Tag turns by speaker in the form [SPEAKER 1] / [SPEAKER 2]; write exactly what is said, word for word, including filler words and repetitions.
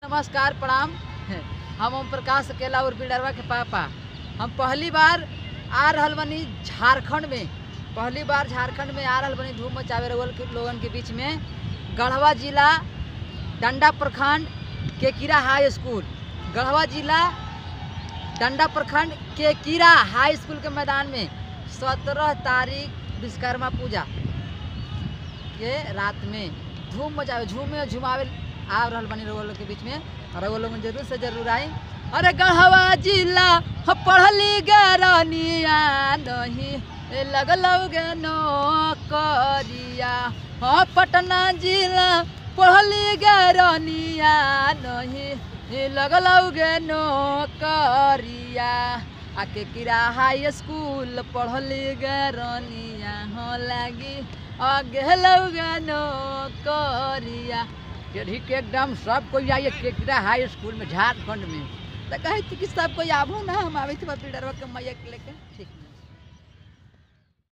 [SPEAKER 1] नमस्कार प्रणाम। हम ओम प्रकाश अकेला और बिडरवा के पापा। हम पहली बार आ रहल बनी झारखंड में पहली बार झारखंड में आ रहल बनी धूम मचावे लोगन के बीच में। गढ़वा जिला डंडा प्रखंड केकीरा हाई स्कूल गढ़वा जिला डंडा प्रखंड केकीरा हाई स्कूल के मैदान में सत्रह तारीख विश्वकर्मा पूजा के रात में धूम मचावे झूमे झुमावे आ रहल बनी रउआ लोग के बीच में। और रउआ लोग जरूर से जरूर आई। अरे गढ़वा जिला पढ़ली गरनिया नहीं लगल गे नौकरिया। हाँ पटना जिला पढ़ली गरनिया नहीं लगल गे नौकरिया। आ केकीरा हाई स्कूल पढ़ली गरनिया हो लगी आगे लगे नौकरिया। यदि के एकदम सब कोई आइए केकीरा हाई स्कूल में झारखंड में तो कहे कि सब कोई आबू ना हम आवे थे बिडरवा के मैया के लेके ठीक है।